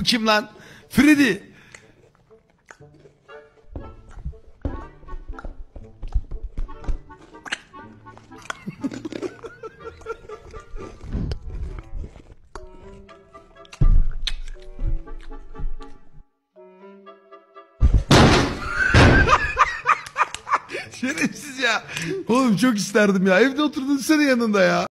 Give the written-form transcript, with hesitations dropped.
kim lan? Freddy. Şerefsiz ya. Oğlum çok isterdim ya. Evde oturdun sen yanında ya.